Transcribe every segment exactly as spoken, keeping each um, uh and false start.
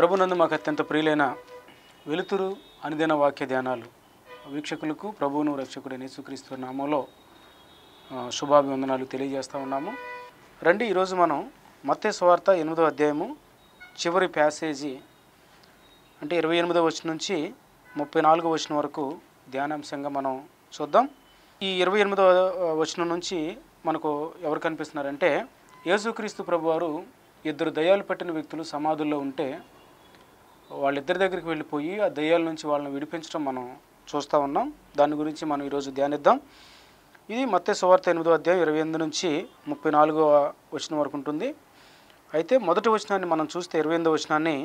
ప్రభునందు మాకు అత్యంత ప్రియులైన వెలుతురు అనుదిన వాక్య ధ్యానాలు వీక్షకులకు ప్రభువును రక్షకుడైన యేసుక్రీస్తు నామములో శుభాభివందనాలు తెలియజేస్తూ ఉన్నాము. రండి, ఈరోజు మనం మత్తయి సువార్త ఎనిమిదో అధ్యాయము చివరి ప్యాసేజీ అంటే ఇరవై ఎనిమిదో వచనం నుంచి ముప్పై నాలుగో వచనం వరకు ధ్యానాంశంగా మనం చూద్దాం. ఈ ఇరవై ఎనిమిదో వచనం నుంచి మనకు ఎవరు కనిపిస్తున్నారంటే, యేసుక్రీస్తు ప్రభువారు ఇద్దరు దయ్యాలు పట్టిన వ్యక్తులు సమాధుల్లో ఉంటే వాళ్ళిద్దరి దగ్గరికి వెళ్ళిపోయి ఆ దయ్యాల నుంచి వాళ్ళని విడిపించడం మనం చూస్తూ ఉన్నాం. దాని గురించి మనం ఈరోజు ధ్యానిద్దాం. ఇది మత్తయి సువార్త ఎనిమిదో అధ్యాయం ఇరవై ఎనిమిది నుంచి ముప్పై నాలుగో వచనం వరకు ఉంటుంది. అయితే మొదటి వచనాన్ని మనం చూస్తే ఇరవై ఎనిమిదో వచనాన్ని,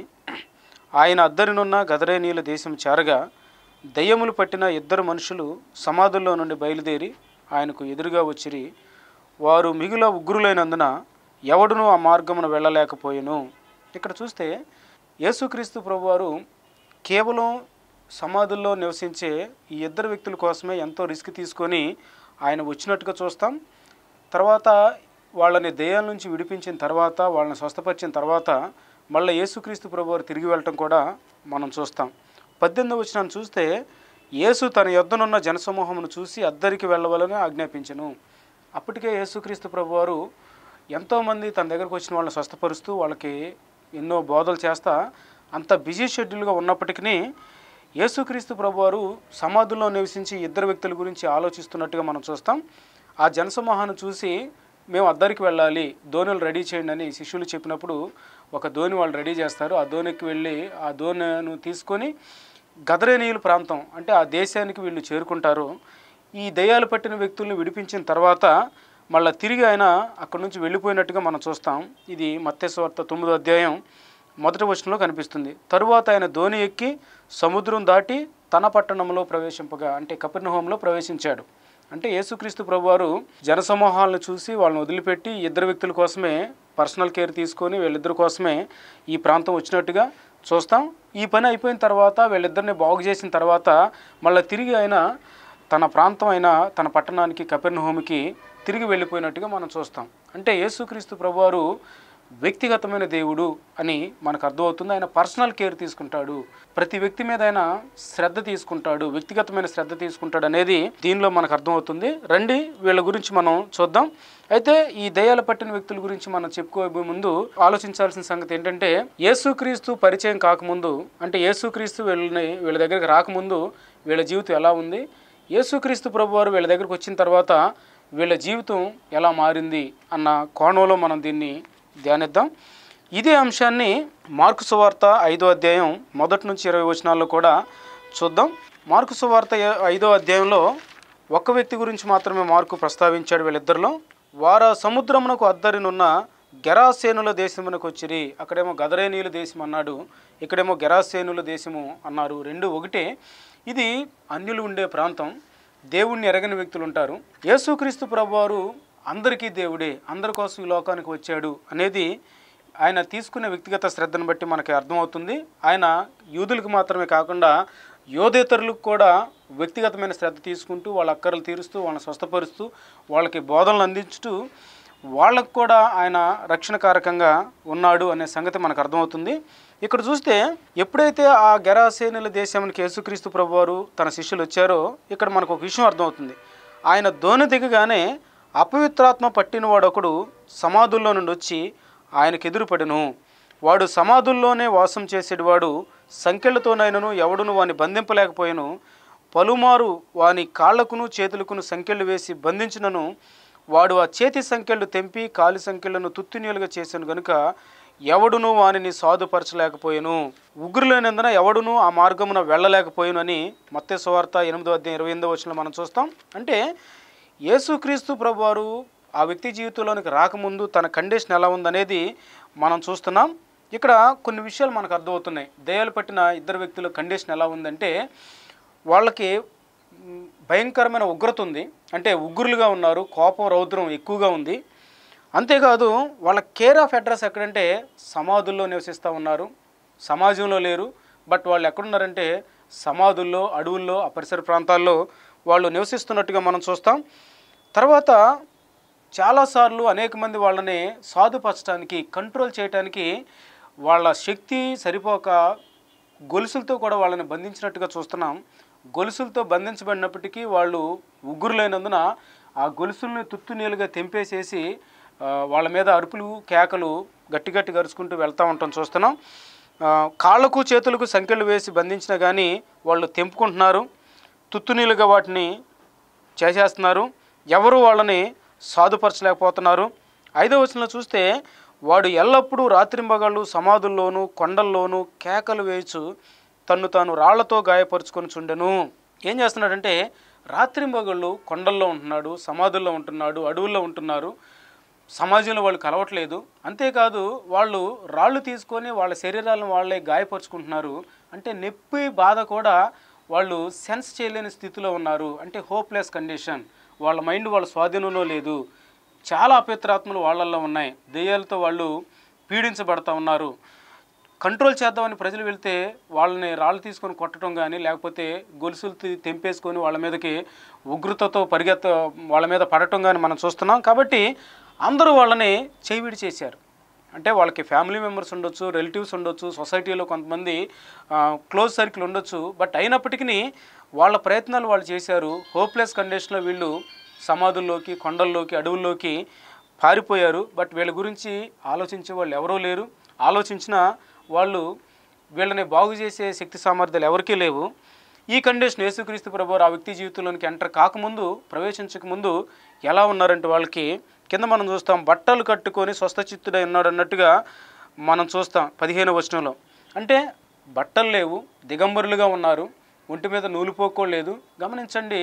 ఆయన అద్దరినున్న గదరేనీయుల దేశం చేరగా దయ్యములు పట్టిన ఇద్దరు మనుషులు సమాధుల్లో నుండి బయలుదేరి ఆయనకు ఎదురుగా వచ్చిరి. వారు మిగుల ఉగ్రులైనందున ఎవడునూ ఆ మార్గమున వెళ్ళలేకపోయెను. ఇక్కడ చూస్తే యేసుక్రీస్తు ప్రభువారు కేవలం సమాధుల్లో నివసించే ఈ ఇద్దరు వ్యక్తుల కోసమే ఎంతో రిస్క్ తీసుకొని ఆయన వచ్చినట్టుగా చూస్తాం. తర్వాత వాళ్ళని దయ్యాల నుంచి విడిపించిన తర్వాత, వాళ్ళని స్వస్థపరిచిన తర్వాత మళ్ళీ యేసుక్రీస్తు ప్రభువారు తిరిగి వెళ్ళటం కూడా మనం చూస్తాం. పద్దెనిమిదవ వచనాన్ని చూస్తే, యేసు తన యొద్దనున్న జనసమూహమును చూసి అద్దరికి వెళ్ళవలని ఆజ్ఞాపించెను. అప్పటికే యేసుక్రీస్తు ప్రభువారు ఎంతోమంది తన దగ్గరకు వచ్చిన వాళ్ళని స్వస్థపరుస్తూ వాళ్ళకి ఎన్నో బోధలు చేస్తా అంత బిజీ షెడ్యూల్గా ఉన్నప్పటికీ యేసుక్రీస్తు ప్రభువారు సమాధుల్లో నివసించి ఇద్దరు వ్యక్తుల గురించి ఆలోచిస్తున్నట్టుగా మనం చూస్తాం. ఆ జనసమూహాన్ని చూసి మేము అద్దరికి వెళ్ళాలి, దోణులు రెడీ చేయండి అని శిష్యులు చెప్పినప్పుడు ఒక దోణి వాళ్ళు రెడీ చేస్తారు. ఆ దోణికి వెళ్ళి ఆ దోణిను తీసుకొని గదరేనీయుల ప్రాంతం అంటే ఆ దేశానికి వీళ్ళు చేరుకుంటారు. ఈ దయ్యాలు పట్టిన వ్యక్తుల్ని విడిపించిన తర్వాత మళ్ళీ తిరిగి ఆయన అక్కడి నుంచి వెళ్ళిపోయినట్టుగా మనం చూస్తాం. ఇది మత్తయి సువార్త తొమ్మిదో అధ్యాయం మొదటి వచనంలో కనిపిస్తుంది. తరువాత ఆయన దోణి ఎక్కి సముద్రం దాటి తన పట్టణంలో ప్రవేశింపగా అంటే కపెర్నహూములో ప్రవేశించాడు. అంటే యేసుక్రీస్తు ప్రభువారు జనసమూహాలను చూసి వాళ్ళని వదిలిపెట్టి ఇద్దరు వ్యక్తుల కోసమే పర్సనల్ కేర్ తీసుకొని వీళ్ళిద్దరి కోసమే ఈ ప్రాంతం వచ్చినట్టుగా చూస్తాం. ఈ పని అయిపోయిన తర్వాత వీళ్ళిద్దరిని బాగు చేసిన తర్వాత మళ్ళీ తిరిగి ఆయన తన ప్రాంతం అయిన తన పట్టణానికి కపెర్నహూముకి తిరిగి వెళ్ళిపోయినట్టుగా మనం చూస్తాం. అంటే యేసుక్రీస్తు ప్రభువారు వ్యక్తిగతమైన దేవుడు అని మనకు అర్థమవుతుంది. ఆయన పర్సనల్ కేర్ తీసుకుంటాడు, ప్రతి వ్యక్తి మీద ఆయన శ్రద్ధ తీసుకుంటాడు, వ్యక్తిగతమైన శ్రద్ధ తీసుకుంటాడు అనేది దీనిలో మనకు అర్థమవుతుంది. రండి, వీళ్ళ గురించి మనం చూద్దాం. అయితే ఈ దయ్యాలు పట్టిన వ్యక్తుల గురించి మనం చెప్పుకోబోయే ముందు ఆలోచించాల్సిన సంగతి ఏంటంటే, యేసుక్రీస్తు పరిచయం కాకముందు అంటే యేసుక్రీస్తు వీళ్ళని వీళ్ళ దగ్గరికి రాకముందు వీళ్ళ జీవితం ఎలా ఉంది, యేసుక్రీస్తు ప్రభువారు వీళ్ళ దగ్గరికి వచ్చిన తర్వాత వీళ్ళ జీవితం ఎలా మారింది అన్న కోణంలో మనం దీన్ని ధ్యానిద్దాం. ఇదే అంశాన్ని మార్కు సువార్త ఐదో అధ్యాయం మొదటి నుంచి ఇరవై వచనాల్లో కూడా చూద్దాం. మార్కు సువార్త ఐదో అధ్యాయంలో ఒక్క వ్యక్తి గురించి మాత్రమే మార్కు ప్రస్తావించాడు వీళ్ళిద్దరిలో. వారు సముద్రమునకు అద్దరినున్న గెరాసేనుల దేశమునకు వచ్చిరి. అక్కడేమో గదరేనీయుల దేశం అన్నాడు, ఇక్కడేమో గెరాసేనుల దేశము అన్నారు. రెండు ఒకటే. ఇది అన్యులు ఉండే ప్రాంతం, దేవుణ్ణి ఎరగని వ్యక్తులు ఉంటారు. యేసుక్రీస్తు ప్రభువారు అందరికీ దేవుడే, అందరి కోసం ఈ లోకానికి వచ్చాడు అనేది ఆయన తీసుకునే వ్యక్తిగత శ్రద్ధను బట్టి మనకి అర్థమవుతుంది. ఆయన యూదులకు మాత్రమే కాకుండా యోధేతరులకు కూడా వ్యక్తిగతమైన శ్రద్ధ తీసుకుంటూ వాళ్ళ అక్కర్లు తీరుస్తూ వాళ్ళని స్వస్థపరుస్తూ వాళ్ళకి బోధనలు అందించుతూ వాళ్ళకు కూడా ఆయన రక్షణకారకంగా ఉన్నాడు అనే సంగతి మనకు అర్థమవుతుంది. ఇక్కడ చూస్తే ఎప్పుడైతే ఆ గెరాసేనుల దేశానికి యేసుక్రీస్తు ప్రభువారు తన శిష్యులు వచ్చారో ఇక్కడ మనకు ఒక విషయం అర్థమవుతుంది. ఆయన దోణి దిగగానే అపవిత్రాత్మ పట్టినవాడు ఒకడు సమాధుల్లో నుండి వచ్చి ఆయనకు ఎదురుపడెను. వాడు సమాధుల్లోనే వాసం చేసేవాడు, సంకెళ్లతోనైనను ఎవడును వాని బంధింపలేకపోయాను. పలుమారు వాని కాళ్లకును చేతులకును సంకెళ్ళు వేసి బంధించినను వాడు ఆ చేతి సంకెళ్ళు తెంపి కాలి సంకెళ్లను తుత్తునీలుగా చేశాను గనుక ఎవడును వానిని సాధుపరచలేకపోయాను. ఉగ్రులైనందున ఎవడును ఆ మార్గమున వెళ్ళలేకపోయాను అని మత్తయి సువార్త ఎనిమిదో అధ్యాయం ఇరవై ఎనిమిదో వచనంలో మనం చూస్తాం. అంటే యేసుక్రీస్తు ప్రభువారు ఆ వ్యక్తి జీవితంలోనికి రాకముందు తన కండిషన్ ఎలా ఉందనేది మనం చూస్తున్నాం. ఇక్కడ కొన్ని విషయాలు మనకు అర్థమవుతున్నాయి. దయ్యాలు పట్టిన ఇద్దరు వ్యక్తుల కండిషన్ ఎలా ఉందంటే, వాళ్ళకి భయంకరమైన ఉగ్రత ఉంది, అంటే ఉగ్రులుగా ఉన్నారు, కోపం రౌద్రం ఎక్కువగా ఉంది. అంతేకాదు వాళ్ళ కేర్ ఆఫ్ అడ్రస్ ఎక్కడంటే సమాధుల్లో నివసిస్తూ ఉన్నారు, సమాజంలో లేరు. బట్ వాళ్ళు ఎక్కడున్నారంటే సమాధుల్లో, అడవుల్లో, ఆ పరిసర ప్రాంతాల్లో వాళ్ళు నివసిస్తున్నట్టుగా మనం చూస్తాం. తర్వాత చాలాసార్లు అనేక మంది వాళ్ళని సాధుపరచడానికి, కంట్రోల్ చేయడానికి వాళ్ళ శక్తి సరిపోక గొలుసులతో కూడా వాళ్ళని బంధించినట్టుగా చూస్తున్నాం. గొలుసులతో బంధించబడినప్పటికీ వాళ్ళు ఉగ్గురులైనందున ఆ గొలుసుల్ని తుత్తునీలుగా తెంపేసేసి వాళ్ళ మీద అరుపులు కేకలు గట్టి గట్టిగా అరుచుకుంటూ వెళ్తూ ఉంటాం చూస్తున్నాం. కాళ్ళకు చేతులకు సంకెళ్ళు వేసి బంధించినా కానీ వాళ్ళు తెంపుకుంటున్నారు, తుత్తునీలుగా వాటిని చేసేస్తున్నారు. ఎవరు వాళ్ళని సాధుపరచలేకపోతున్నారు. ఐదవ వచనంలో చూస్తే వాడు ఎల్లప్పుడూ రాత్రింబగళ్ళు సమాధుల్లోనూ కొండల్లోనూ కేకలు వేయచ్చు తన్ను తాను రాళ్లతో గాయపరుచుకొని చుండెను. ఏం చేస్తున్నాడంటే రాత్రింబగళ్ళు కొండల్లో ఉంటున్నాడు, సమాధుల్లో ఉంటున్నాడు, అడవుల్లో ఉంటున్నారు. సమాజంలో వాళ్ళు కలవట్లేదు. అంతేకాదు వాళ్ళు రాళ్ళు తీసుకొని వాళ్ళ శరీరాలను వాళ్ళే గాయపరుచుకుంటున్నారు. అంటే నొప్పి బాధ కూడా వాళ్ళు సెన్స్ చేయలేని స్థితిలో ఉన్నారు. అంటే హోప్లెస్ కండిషన్. వాళ్ళ మైండ్ వాళ్ళ స్వాధీనంలో లేదు. చాలా అపవిత్రాత్మలు వాళ్ళల్లో ఉన్నాయి. దెయ్యాలతో వాళ్ళు పీడించబడతా ఉన్నారు. కంట్రోల్ చేద్దామని ప్రజలు వెళ్తే వాళ్ళని రాళ్ళు తీసుకొని కొట్టడం కానీ లేకపోతే గొలుసులు తెంపేసుకొని వాళ్ళ మీదకి ఉగ్రతతో పరిగెత్త వాళ్ళ మీద పడటం కానీ మనం చూస్తున్నాం. కాబట్టి అందరూ వాళ్ళని చేయివిడి చేశారు. అంటే వాళ్ళకి ఫ్యామిలీ మెంబర్స్ ఉండొచ్చు, రిలేటివ్స్ ఉండొచ్చు, సొసైటీలో కొంతమంది క్లోజ్ సర్కిల్ ఉండొచ్చు. బట్ అయినప్పటికీ వాళ్ళ ప్రయత్నాలు వాళ్ళు చేశారు. హోప్లెస్ కండిషన్లో వీళ్ళు సమాధుల్లోకి, కొండల్లోకి, అడవుల్లోకి పారిపోయారు. బట్ వీళ్ళ గురించి ఆలోచించే వాళ్ళు ఎవరూ లేరు. ఆలోచించినా వాళ్ళు వీళ్ళని బాగు చేసే శక్తి సామర్థ్యాలు ఎవరికీ లేవు. ఈ కండిషన్ యేసుక్రీస్తు ప్రభువారు ఆ వ్యక్తి జీవితంలోనికి ఎంటర్ కాకముందు, ప్రవేశించకముందు ఎలా ఉన్నారంటే వాళ్ళకి కింద మనం చూస్తాం, బట్టలు కట్టుకొని స్వస్థచిత్తుడై ఉన్నాడు అన్నట్టుగా మనం చూస్తాం పదిహేను వచనంలో. అంటే బట్టలు లేవు, దిగంబరులుగా ఉన్నారు, ఒంటి మీద నూలుపోకోలేదు. గమనించండి,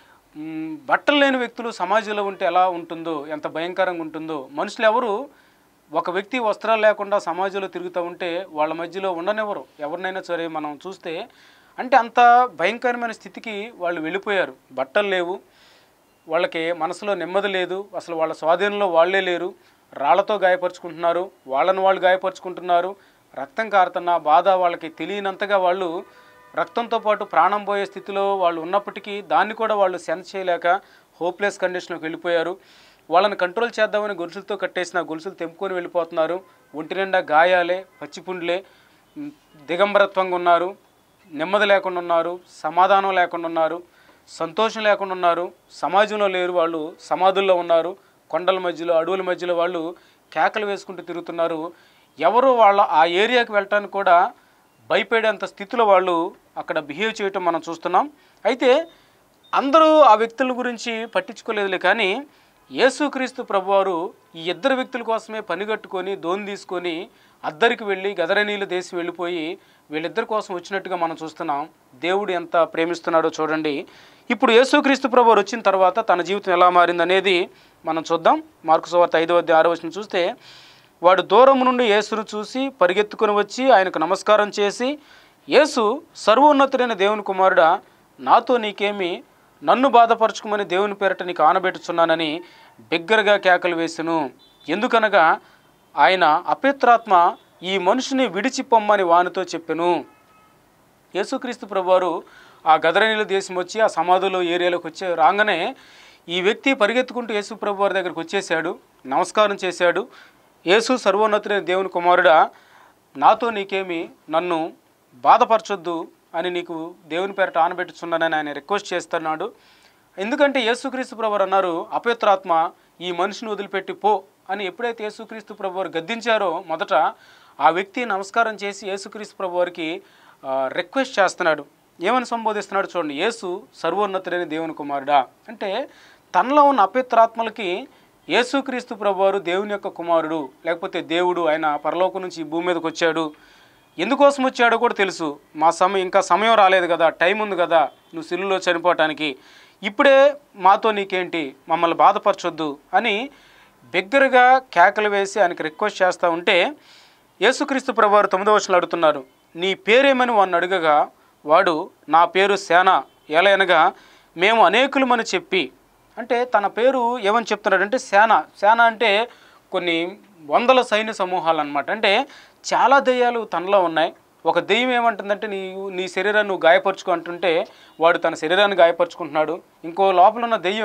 బట్టలు లేని వ్యక్తులు సమాజంలో ఉంటే ఎలా ఉంటుందో, ఎంత భయంకరంగా ఉంటుందో. మనుషులు ఎవరు ఒక వ్యక్తి వస్త్రాలు లేకుండా సమాజంలో తిరుగుతూ ఉంటే వాళ్ళ మధ్యలో ఉండనివ్వరు ఎవరినైనా సరే మనం చూస్తే. అంటే అంత భయంకరమైన స్థితికి వాళ్ళు వెళ్ళిపోయారు. బట్టలు లేవు, వాళ్ళకి మనసులో నెమ్మది లేదు, అసలు వాళ్ళ స్వాధీనంలో వాళ్ళే లేరు. రాళ్లతో గాయపరుచుకుంటున్నారు, వాళ్ళని వాళ్ళు గాయపరుచుకుంటున్నారు. రక్తం కారుతున్న బాధ వాళ్ళకి తెలియనంతగా వాళ్ళు రక్తంతో పాటు ప్రాణం పోయే స్థితిలో వాళ్ళు ఉన్నప్పటికీ దాన్ని కూడా వాళ్ళు సెన్స్ చేయలేక హోప్లెస్ కండిషన్లోకి వెళ్ళిపోయారు. వాళ్ళని కంట్రోల్ చేద్దామని గొలుసులతో కట్టేసిన గొలుసులు తెంపుకొని వెళ్ళిపోతున్నారు. ఒంటి నిండా గాయాలే, పచ్చిపుండ్లే, దిగంబరత్వంగా ఉన్నారు, నెమ్మది లేకుండా ఉన్నారు, సమాధానం లేకుండా ఉన్నారు, సంతోషం లేకుండా ఉన్నారు. సమాజంలో లేరు, వాళ్ళు సమాధుల్లో ఉన్నారు. కొండల మధ్యలో, అడవుల మధ్యలో వాళ్ళు కేకలు వేసుకుంటూ తిరుగుతున్నారు. ఎవరు వాళ్ళ ఆ ఏరియాకి వెళ్ళటానికి కూడా భయపడేంత స్థితిలో వాళ్ళు అక్కడ బిహేవ్ చేయటం మనం చూస్తున్నాం. అయితే అందరూ ఆ వ్యక్తుల గురించి పట్టించుకోలేదులే, కానీ యేసుక్రీస్తు ప్రభువారు ఈ ఇద్దరు వ్యక్తుల కోసమే పనిగట్టుకొని దోని తీసుకొని అద్దరికి వెళ్ళి గదరనీల దేశం వెళ్ళిపోయి వీళ్ళిద్దరి కోసం వచ్చినట్టుగా మనం చూస్తున్నాం. దేవుడు ఎంత ప్రేమిస్తున్నాడో చూడండి. ఇప్పుడు యేసుక్రీస్తు ప్రభువారు వచ్చిన తర్వాత తన జీవితం ఎలా మారిందనేది మనం చూద్దాం. మార్కు సువార్త ఐదవ అధ్యాయం ఆరవ వచనం చూస్తే, వాడు దూరం నుండి యేసును చూసి పరిగెత్తుకుని వచ్చి ఆయనకు నమస్కారం చేసి, యేసు సర్వోన్నతుడైన దేవుని కుమారుడా, నాతో నీకేమి, నన్ను బాధపరచుకోమని దేవుని పేరట నీకు ఆనబెట్టుచున్నానని బిగ్గరగా కేకలు వేసెను. ఎందుకనగా ఆయన అపవిత్రాత్మ ఈ మనుషుని విడిచిపోమ్మని వానితో చెప్పెను. యేసుక్రీస్తు ప్రభువారు ఆ గదరనీల దేశం వచ్చి ఆ సమాధుల ఏరియాలోకి వచ్చే రాగానే ఈ వ్యక్తి పరిగెత్తుకుంటూ యేసు ప్రభువారి దగ్గరికి వచ్చేసాడు, నమస్కారం చేశాడు. యేసు సర్వోన్నతుడైన దేవుని కుమారుడా, నాతో నీకేమి, నన్ను బాధపరచొద్దు అని నీకు దేవుని పేరట ఆనబెట్టుచున్నానని ఆయన రిక్వెస్ట్ చేస్తున్నాడు. ఎందుకంటే యేసుక్రీస్తు ప్రభువారు అన్నారు, అపవిత్రాత్మ ఈ మనిషిని వదిలిపెట్టి పో అని. ఎప్పుడైతే యేసుక్రీస్తు ప్రభువారు గద్దించారో మొదట ఆ వ్యక్తి నమస్కారం చేసి యేసుక్రీస్తు ప్రభువారికి రిక్వెస్ట్ చేస్తున్నాడు. ఏమని సంబోధిస్తున్నాడు చూడండి, యేసు సర్వోన్నతుడైన దేవుని కుమారుడా. అంటే తనలో ఉన్న అపవిత్రాత్మలకి యేసుక్రీస్తు ప్రభువారు దేవుని యొక్క కుమారుడు, లేకపోతే దేవుడు, ఆయన పరలోకం నుంచి ఈ భూమి మీదకి వచ్చాడు. ఎందుకోసం వచ్చాడో కూడా తెలుసు. మా సమయం ఇంకా సమయం రాలేదు కదా, టైం ఉంది కదా నువ్వు సిలువలో చనిపోవటానికి, ఇప్పుడే మాతో నీకేంటి, మమ్మల్ని బాధపరచొద్దు అని బిగ్గరగా కేకలు వేసి ఆయనకి రిక్వెస్ట్ చేస్తూ ఉంటే యేసుక్రీస్తు ప్రభువారు తొమ్మిదవ వచనంలో అడుగుతున్నారు, నీ పేరేమని వాడిని అడగగా వాడు, నా పేరు సేన, ఎలయనగా మేము అనేకులమని చెప్పి. అంటే తన పేరు ఏమని చెప్తున్నాడంటే సేన. సేన అంటే కొన్ని వందల సైన్య సమూహాలు అన్నమాట. అంటే చాలా దెయ్యాలు తనలో ఉన్నాయి. ఒక దెయ్యం ఏమంటుందంటే నీ నీ శరీరాన్ని నువ్వు గాయపరుచుకో అంటుంటే వాడు తన శరీరాన్ని గాయపరుచుకుంటున్నాడు. ఇంకో లోపల ఉన్న దెయ్యం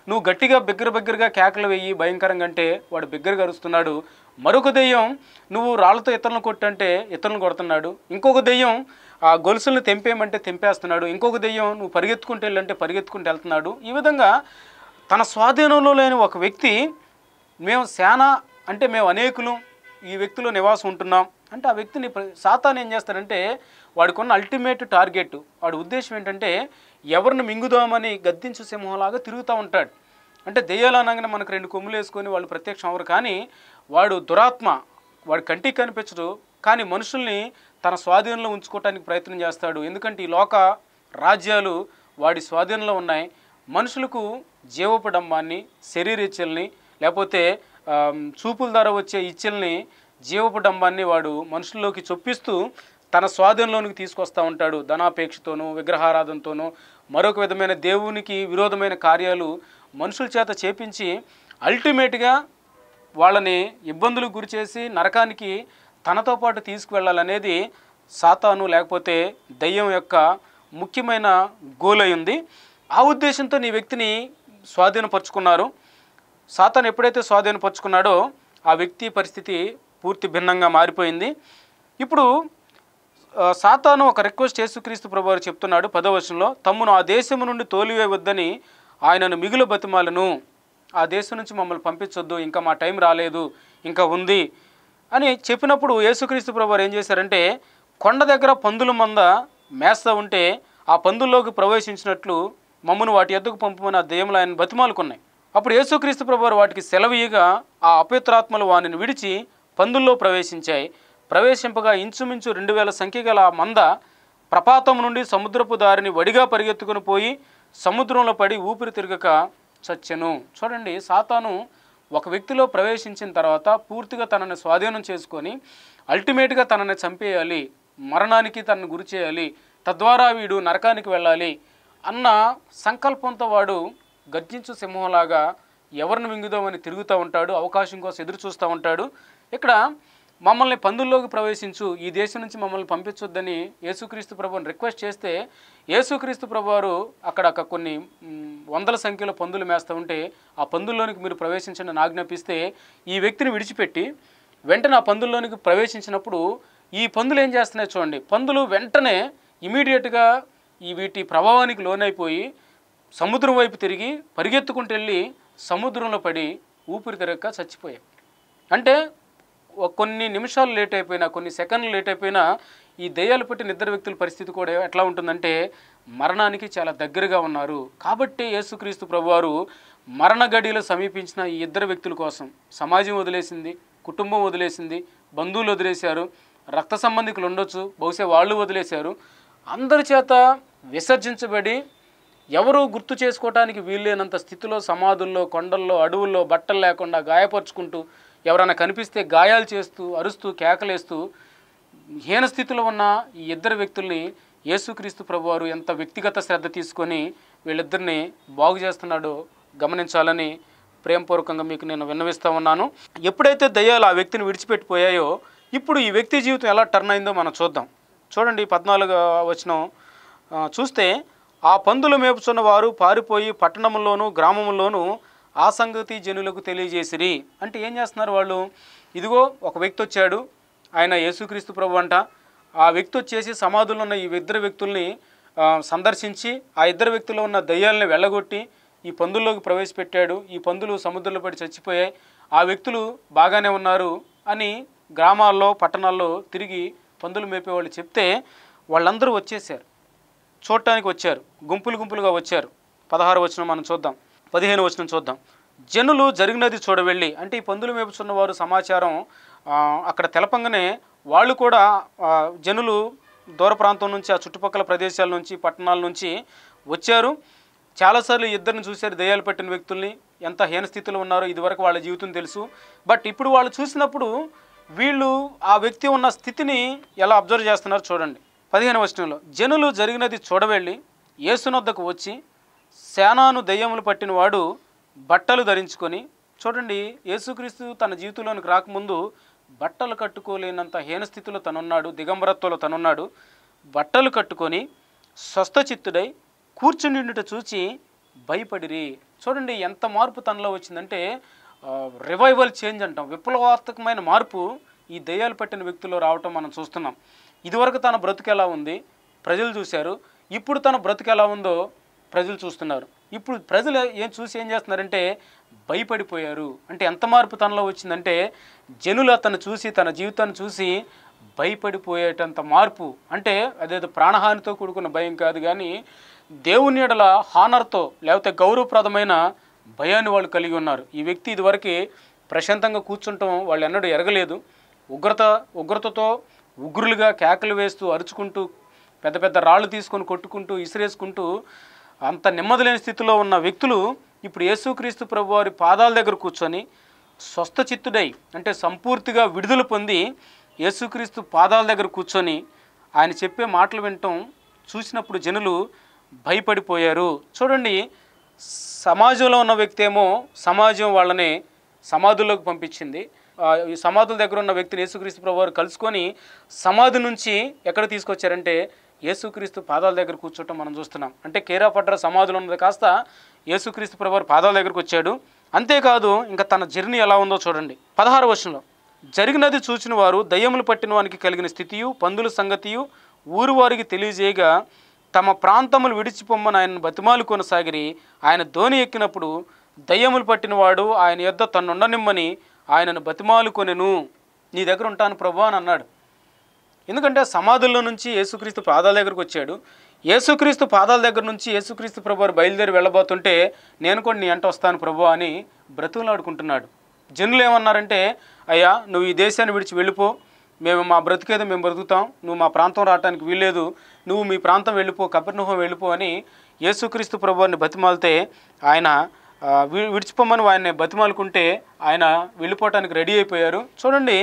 నువ్వు గట్టిగా బిగ్గర బిగ్గరగా కేకలు వెయ్యి భయంకరంగా అంటే వాడు బిగ్గరగా అరుస్తున్నాడు. మరొక దెయ్యం నువ్వు రాళ్ళతో ఇతరులను కొట్టంటే ఇతరులను కొడుతున్నాడు. ఇంకొక దెయ్యం ఆ గొలుసులను తెంపేయమంటే తెంపేస్తున్నాడు. ఇంకొక దెయ్యం నువ్వు పరిగెత్తుకుంటూ వెళ్ళంటే పరిగెత్తుకుంటూ వెళ్తున్నాడు. ఈ విధంగా తన స్వాధీనంలో లేని ఒక వ్యక్తి మేము సేన అంటే మేము అనేకులు ఈ వ్యక్తిలో నివాసం ఉంటున్నాం అంటే ఆ వ్యక్తిని సాతాను ఏం చేస్తాడంటే వాడికి ఉన్న అల్టిమేట్ టార్గెట్, వాడి ఉద్దేశం ఏంటంటే ఎవరిని మింగుదామని గద్దించు సింహంలాగా తిరుగుతూ ఉంటాడు. అంటే దెయ్యాలు అనగానే మనకు రెండు కొమ్ములు వేసుకొని వాళ్ళు ప్రత్యక్షం అవ్వరు, కానీ వాడు దురాత్మ, వాడు కంటికి కనిపించడు, కానీ మనుషుల్ని తన స్వాధీనంలో ఉంచుకోవడానికి ప్రయత్నం చేస్తాడు. ఎందుకంటే ఈ లోక రాజ్యాలు వాడి స్వాధీనంలో ఉన్నాయి. మనుషులకు జీవపడంబాన్ని, శరీర ఇచ్చల్ని, లేకపోతే చూపుల ద్వారా వచ్చే ఇచ్చల్ని, జీవపడంబాన్ని వాడు మనుషుల్లోకి చొప్పిస్తూ తన స్వాధీనంలోనికి తీసుకొస్తూ ఉంటాడు. ధనాపేక్షతోనూ విగ్రహారాధనతోనూ మరొక విధమైన దేవునికి విరోధమైన కార్యాలు మనుషుల చేత చేపించి అల్టిమేట్గా వాళ్ళని ఇబ్బందులకు గురి చేసి నరకానికి తనతో పాటు తీసుకువెళ్ళాలనేది సాతాను లేకపోతే దయ్యం యొక్క ముఖ్యమైన గోల్ అయింది. ఆ ఉద్దేశంతో నీ వ్యక్తిని స్వాధీనపరుచుకున్నారు. సాతాను ఎప్పుడైతే స్వాధీనపరుచుకున్నాడో ఆ వ్యక్తి పరిస్థితి పూర్తి భిన్నంగా మారిపోయింది. ఇప్పుడు సాతాను ఒక రిక్వెస్ట్ యేసుక్రీస్తు ప్రభువారు చెప్తున్నాడు పదవ వచనంలో, తమ్మును ఆ దేశము నుండి తోలివేయవద్దని ఆయనను మిగులు బతిమాలను. ఆ దేశం నుంచి మమ్మల్ని పంపించొద్దు, ఇంకా మా టైం రాలేదు, ఇంకా ఉంది అని చెప్పినప్పుడు యేసుక్రీస్తు ప్రభువారు ఏం చేశారంటే కొండ దగ్గర పందుల మంద మేస్తా ఉంటే ఆ పందుల్లోకి ప్రవేశించినట్లు మమ్మను వాటి ఎద్దుకు పంపమని ఆ దెయ్యములు ఆయన బతిమాలుకున్నాయి. అప్పుడు యేసుక్రీస్తు ప్రభువారు వాటికి సెలవీయగా ఆ అపవిత్రాత్మలు వానిని విడిచి పందుల్లో ప్రవేశించాయి. ప్రవేశింపగా ఇంచుమించు రెండు వేల సంఖ్య గల మంద ప్రపాతం నుండి సముద్రపు దారిని వడిగా పరిగెత్తుకుని పోయి సముద్రంలో పడి ఊపిరి తిరగక చచ్చెను. చూడండి, సాతాను ఒక వ్యక్తిలో ప్రవేశించిన తర్వాత పూర్తిగా తనని స్వాధీనం చేసుకొని అల్టిమేట్గా తనని చంపేయాలి, మరణానికి తనను గురి చేయాలి, తద్వారా వీడు నరకానికి వెళ్ళాలి అన్న సంకల్పంతో వాడు గర్జించు సింహంలాగా ఎవరిని మింగుదామని తిరుగుతూ ఉంటాడు, అవకాశం కోసం ఎదురు చూస్తూ ఉంటాడు. ఇక్కడ మమ్మల్ని పందుల్లోకి ప్రవేశించు, ఈ దేశం నుంచి మమ్మల్ని పంపించొద్దని యేసుక్రీస్తు ప్రభువుని రిక్వెస్ట్ చేస్తే యేసుక్రీస్తు ప్రభువారు అక్కడ కొన్ని వందల సంఖ్యలో పందులు మేస్తూ ఉంటే ఆ పందుల్లోనికి మీరు ప్రవేశించండి ఆజ్ఞాపిస్తే ఈ వ్యక్తిని విడిచిపెట్టి వెంటనే ఆ పందుల్లోనికి ప్రవేశించినప్పుడు ఈ పందులు ఏం చేస్తున్నాయి చూడండి. పందులు వెంటనే ఇమీడియట్గా ఈ వీటి ప్రభావానికి లోనైపోయి సముద్రం వైపు తిరిగి పరిగెత్తుకుంటూ వెళ్ళి సముద్రంలో పడి ఊపిరి తిరగక చచ్చిపోయాయి. అంటే కొన్ని నిమిషాలు లేట్ అయిపోయినా, కొన్ని సెకండ్లు లేట్ అయిపోయినా ఈ దెయ్యాలు పట్టిన ఇద్దరు వ్యక్తుల పరిస్థితి కూడా ఎట్లా ఉంటుందంటే మరణానికి చాలా దగ్గరగా ఉన్నారు. కాబట్టి యేసుక్రీస్తు ప్రభువారు మరణ గడియలు సమీపించిన ఈ ఇద్దరు వ్యక్తుల కోసం సమాజం వదిలేసింది, కుటుంబం వదిలేసింది, బంధువులు వదిలేశారు, రక్త సంబంధికులు ఉండొచ్చు, బహుశా వాళ్ళు వదిలేశారు. అందరి చేత విసర్జించబడి ఎవరు గుర్తు చేసుకోవటానికి వీల్లేనంత స్థితిలో సమాధుల్లో, కొండల్లో, అడవుల్లో బట్టలు లేకుండా గాయపరుచుకుంటూ ఎవరైనా కనిపిస్తే గాయాలు చేస్తూ అరుస్తూ కేకలేస్తూ హీన స్థితిలో ఉన్న ఈ ఇద్దరు వ్యక్తుల్ని యేసుక్రీస్తు ప్రభువారు ఎంత వ్యక్తిగత శ్రద్ధ తీసుకొని వీళ్ళిద్దరిని బాగు చేస్తున్నాడో గమనించాలని ప్రేమపూర్వకంగా మీకు నేను విన్నవిస్తూ ఉన్నాను. ఎప్పుడైతే దయ్యాలు ఆ వ్యక్తిని విడిచిపెట్టిపోయాయో ఇప్పుడు ఈ వ్యక్తి జీవితం ఎలా టర్న్ అయిందో మనం చూద్దాం. చూడండి, పద్నాలుగు వచనం చూస్తే ఆ పందులు మేపుచున్న వారు పారిపోయి పట్టణంలోనూ గ్రామంలోనూ ఆ సంగతి జనులకు తెలియజేసిరి. అంటే ఏం చేస్తున్నారు వాళ్ళు? ఇదిగో ఒక వ్యక్తి వచ్చాడు, ఆయన యేసుక్రీస్తు ప్రభు అంట. ఆ వ్యక్తి వచ్చేసి సమాధుల్లో ఉన్న ఈ ఇద్దరు వ్యక్తుల్ని సందర్శించి ఆ ఇద్దరు వ్యక్తుల్లో ఉన్న దయ్యాలని వెళ్ళగొట్టి ఈ పందుల్లోకి ప్రవేశపెట్టాడు. ఈ పందులు సముద్రంలో పడి చచ్చిపోయాయి, ఆ వ్యక్తులు బాగానే ఉన్నారు అని గ్రామాల్లో పట్టణాల్లో తిరిగి పందులు మేపేవాళ్ళు చెప్తే వాళ్ళందరూ వచ్చేసారు, చూడటానికి వచ్చారు, గుంపులు గుంపులుగా వచ్చారు. పదహారు వచనం మనం చూద్దాం, పదిహేను వచనం చూద్దాం. జనులు జరిగినది చూడవెళ్ళి, అంటే ఈ పందులు మేపుచున్న వారు సమాచారం అక్కడ తెలపంగానే వాళ్ళు కూడా జనులు దూర ప్రాంతం నుంచి ఆ చుట్టుపక్కల ప్రదేశాల నుంచి పట్టణాల నుంచి వచ్చారు. చాలాసార్లు ఇద్దరిని చూశారు, దయ్యాలు పట్టిన వ్యక్తుల్ని ఎంత హీనస్థితిలో ఉన్నారో ఇదివరకు వాళ్ళ జీవితం తెలుసు. బట్ ఇప్పుడు వాళ్ళు చూసినప్పుడు వీళ్ళు ఆ వ్యక్తి ఉన్న స్థితిని ఎలా అబ్జర్వ్ చేస్తున్నారు చూడండి. పదిహేను వచనంలో జనులు జరిగినది చూడవెళ్ళి యేసునొద్దకు వచ్చి సేనాను దయ్యములు పట్టిన వాడు బట్టలు ధరించుకొని, చూడండి యేసుక్రీస్తు తన జీవితంలోనికి రాకముందు బట్టలు కట్టుకోలేనంత హీనస్థితిలో తనున్నాడు, దిగంబరత్వంలో తనున్నాడు. బట్టలు కట్టుకొని స్వస్థచిత్తుడై కూర్చునిండుట చూచి భయపడిరి. చూడండి ఎంత మార్పు తనలో వచ్చిందంటే రివైవల్ చేంజ్ అంటాం, విప్లవాత్మకమైన మార్పు ఈ దెయ్యాలు పట్టిన వ్యక్తిలో రావటం మనం చూస్తున్నాం. ఇదివరకు తన బ్రతుకు ఎలా ఉంది ప్రజలు చూశారు, ఇప్పుడు తన బ్రతుకు ఎలా ఉందో ప్రజలు చూస్తున్నారు. ఇప్పుడు ప్రజలు ఏం చూసి ఏం చేస్తున్నారంటే భయపడిపోయారు. అంటే ఎంత మార్పు తనలో వచ్చిందంటే జనులు అతను చూసి తన జీవితాన్ని చూసి భయపడిపోయేటంత మార్పు. అంటే అదేదో ప్రాణహానితో కూడుకున్న భయం కాదు, కానీ దేవుని ఎడల హానర్తో లేకపోతే గౌరవప్రదమైన భయాన్ని వాళ్ళు కలిగి ఉన్నారు. ఈ వ్యక్తి ఇదివరకు ప్రశాంతంగా కూర్చుంటాం వాళ్ళు ఎన్నడూ ఎరగలేదు. ఉగ్రత ఉగ్రతతో ఉగ్రులుగా కేకలు వేస్తూ అరుచుకుంటూ పెద్ద పెద్ద రాళ్ళు తీసుకొని కొట్టుకుంటూ ఇసిరేసుకుంటూ అంత నెమ్మది లేని స్థితిలో ఉన్న వ్యక్తులు ఇప్పుడు యేసుక్రీస్తు ప్రభు వారి పాదాల దగ్గర కూర్చొని స్వస్థ చిత్తుడై అంటే సంపూర్తిగా విడుదల పొంది యేసుక్రీస్తు పాదాల దగ్గర కూర్చొని ఆయన చెప్పే మాటలు వినటం చూసినప్పుడు జనులు భయపడిపోయారు. చూడండి, సమాజంలో ఉన్న వ్యక్తి ఏమో సమాజం వాళ్ళని సమాధుల్లోకి పంపించింది. ఈ సమాధుల దగ్గర ఉన్న వ్యక్తిని యేసుక్రీస్తు ప్రభు వారు కలుసుకొని సమాధి నుంచి ఎక్కడ తీసుకొచ్చారంటే యేసుక్రీస్తు పాదాల దగ్గర కూర్చోవటం మనం చూస్తున్నాం. అంటే కేరాపడ్ర సమాధులు ఉన్నది కాస్త యేసుక్రీస్తు ప్రభు వారు పాదాల దగ్గరకు వచ్చాడు. అంతేకాదు ఇంకా తన జర్నీ ఎలా ఉందో చూడండి. పదహారు వచనంలో, జరిగినది చూచిన వారు దయ్యములు పట్టిన వానికి కలిగిన స్థితియు పందుల సంగతియు ఊరు వారికి తెలియజేయగా తమ ప్రాంతములు విడిచిపోమ్మని ఆయన బతిమాలు కొనసాగిరి. ఆయన ధోని ఎక్కినప్పుడు దయ్యములు పట్టినవాడు ఆయన యొద్ద తన్నుండనిమ్మని ఆయనను బతిమాలు కొనెను. నీ దగ్గర ఉంటాను ప్రభు అని అన్నాడు. ఎందుకంటే సమాధుల్లో నుంచి యేసుక్రీస్తు పాదాల దగ్గరకు వచ్చాడు. యేసుక్రీస్తు పాదాల దగ్గర నుంచి యేసుక్రీస్తు ప్రభు వారు బయలుదేరి వెళ్ళబోతుంటే నేను కూడా నీ అంట వస్తాను ప్రభు అని బ్రతుకులాడుకుంటున్నాడు. జనులు ఏమన్నారంటే, అయ్యా నువ్వు ఈ దేశాన్ని విడిచి వెళ్ళిపో, మేము మా బ్రతికేదో మేము బ్రతుకుతాం, నువ్వు మా ప్రాంతం రావడానికి వీల్లేదు, నువ్వు మీ ప్రాంతం వెళ్ళిపో, కపెర్నహూము వెళ్ళిపో అని యేసుక్రీస్తు ప్రభు వారిని బతిమాలితే ఆయన విడిచిపోమని ఆయన్ని బతిమాలుకుంటే ఆయన వెళ్ళిపోవటానికి రెడీ అయిపోయారు. చూడండి,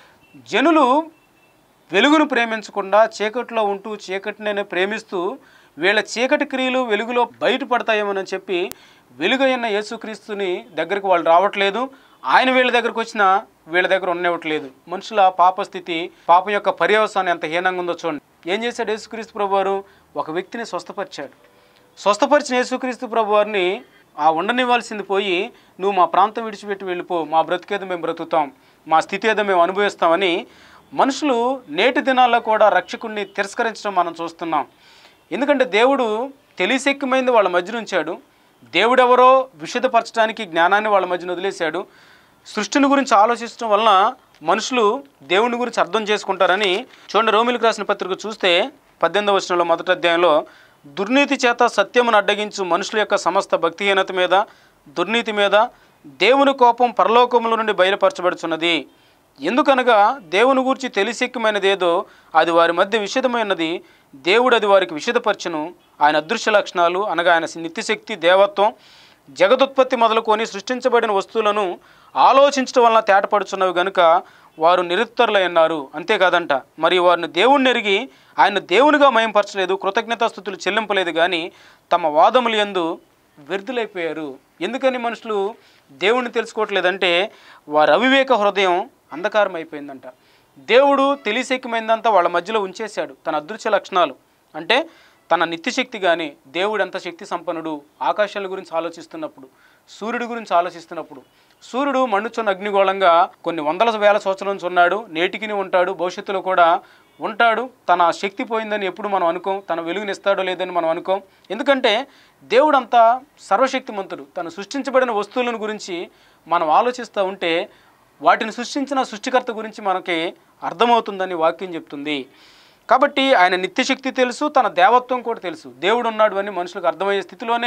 జనులు వెలుగును ప్రేమించకుండా చీకటిలో ఉంటూ చీకటినే ప్రేమిస్తూ వీళ్ళ చీకటి క్రియలు వెలుగులో బయటపడతాయేమోనని చెప్పి వెలుగైన యేసుక్రీస్తుని దగ్గరికి వాళ్ళు రావట్లేదు. ఆయన వీళ్ళ దగ్గరకు వచ్చినా వీళ్ళ దగ్గర ఉండనివ్వట్లేదు. మనుషుల పాపస్థితి, పాపం యొక్క పర్యవసానం ఎంత హీనంగా ఉందో చూడండి. ఏం చేశాడు యేసుక్రీస్తు ప్రభు వారు? ఒక వ్యక్తిని స్వస్థపరిచాడు. స్వస్థపరిచిన యేసుక్రీస్తు ప్రభు వారిని ఆ ఉండనివ్వాల్సింది పోయి నువ్వు మా ప్రాంతం విడిచిపెట్టి వెళ్ళిపో, మా బ్రతికేదో మేము బ్రతుకుతాం, మా స్థితి ఏదో మేము అనుభవిస్తామని మనుషులు నేటి దినాల్లో కూడా రక్షకుడిని తిరస్కరించడం మనం చూస్తున్నాం. ఎందుకంటే దేవుడు తెలిసెక్కుమైంది వాళ్ళ మధ్యన ఉంచాడు. దేవుడెవరో విశుద్ధపరచడానికి జ్ఞానాన్ని వాళ్ళ మధ్యన వదిలేశాడు. సృష్టిని గురించి ఆలోచించడం వలన మనుషులు దేవుని గురించి అర్థం చేసుకుంటారని చూడండి. రోమిలకు రాసిన పత్రిక చూస్తే పద్దెనిమిదవ వచనంలో మొదటి అధ్యాయంలో, దుర్నీతి చేత సత్యమును అడ్డగించు మనుషుల యొక్క సమస్త భక్తిహీనత మీద దుర్నీతి మీద దేవుని కోపం పరలోకముల నుండి బయలుపరచబడుచున్నది. ఎందుకనగా దేవుని గూర్చి తెలిసెక్కుమైనదేదో అది వారి మధ్య విషదమైనది, దేవుడు అది వారికి విషదపరచును. ఆయన అదృశ్య లక్షణాలు అనగా ఆయన నిత్యశక్తి, దేవత్వం, జగదుత్పత్తి మొదలుకొని సృష్టించబడిన వస్తువులను ఆలోచించడం వలన తేటపడుచున్నవి గనుక వారు నిరుత్తరులై ఉన్నారు. అంతేకాదంట, మరి వారిని దేవుణ్ణి ఎరిగి ఆయన దేవునిగా మయంపరచలేదు, కృతజ్ఞతాస్తుతులు చెల్లింపలేదు, కానీ తమ వాదములు యందు వ్యర్థులైపోయారు. ఎందుకని మనుషులు దేవుణ్ణి తెలుసుకోవట్లేదంటే వారి అవివేక హృదయం అంధకారం అయిపోయిందంట. దేవుడు తెలిసెక్కిమైందంతా వాళ్ళ మధ్యలో ఉంచేశాడు. తన అదృశ్య లక్షణాలు అంటే తన నిత్యశక్తి, కానీ దేవుడు ఎంత శక్తి సంపన్నుడు. ఆకాశాల గురించి ఆలోచిస్తున్నప్పుడు, సూర్యుడి గురించి ఆలోచిస్తున్నప్పుడు, సూర్యుడు మండుచున్న అగ్నిగోళంగా కొన్ని వందల వేల సంవత్సరాల నుంచి ఉన్నాడు, నేటికిని ఉంటాడు, భవిష్యత్తులో కూడా ఉంటాడు. తన శక్తి పోయిందని ఎప్పుడు మనం అనుకోం, తన వెలుగునిస్తాడో లేదని మనం అనుకోం. ఎందుకంటే దేవుడు అంతా సర్వశక్తిమంతుడు. తను సృష్టించబడిన వస్తువులను గురించి మనం ఆలోచిస్తూ ఉంటే వాటిని సృష్టించిన సృష్టికర్త గురించి మనకి అర్థమవుతుందని వాక్యం చెప్తుంది. కాబట్టి ఆయన నిత్యశక్తి తెలుసు, తన దేవత్వం కూడా తెలుసు. దేవుడు ఉన్నాడు అని మనుషులకు అర్థమయ్యే స్థితిలోనే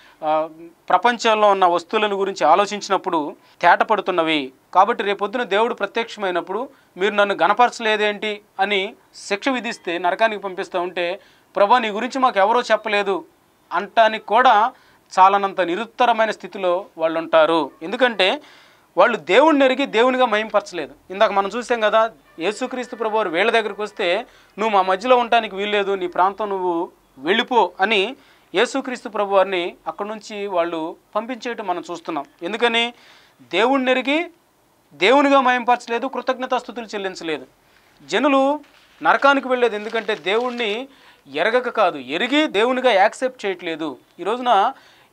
ప్రపంచంలో ఉన్న వస్తువులను గురించి ఆలోచించినప్పుడు తేటపడుతున్నవి. కాబట్టి రేపొద్దున దేవుడు ప్రత్యక్షమైనప్పుడు మీరు నన్ను గణపరచలేదేంటి అని శిక్ష విధిస్తే, నరకానికి పంపిస్తూ ఉంటే, ప్రభా నీ గురించి మాకు ఎవరో చెప్పలేదు అంటానికి కూడా చాలానంత నిరుత్తరమైన స్థితిలో వాళ్ళు ఉంటారు. ఎందుకంటే వాళ్ళు దేవుణ్ణి ఎరిగి దేవునిగా మహింపరచలేదు. ఇందాక మనం చూసాం కదా, యేసుక్రీస్తు ప్రభు వారు వీళ్ళ దగ్గరికి వస్తే నువ్వు మా మధ్యలో ఉండటానికి వీల్లేదు, నీ ప్రాంతం నువ్వు వెళ్ళిపో అని యేసుక్రీస్తు ప్రభు వారిని అక్కడి నుంచి వాళ్ళు పంపించేయటం మనం చూస్తున్నాం. ఎందుకని? దేవుణ్ణి ఎరిగి దేవునిగా మహింపరచలేదు, కృతజ్ఞతాస్తుతులు చెల్లించలేదు. జనులు నరకానికి వెళ్ళేది ఎందుకంటే దేవుణ్ణి ఎరగక కాదు, ఎరిగి దేవునిగా యాక్సెప్ట్ చేయట్లేదు. ఈ రోజున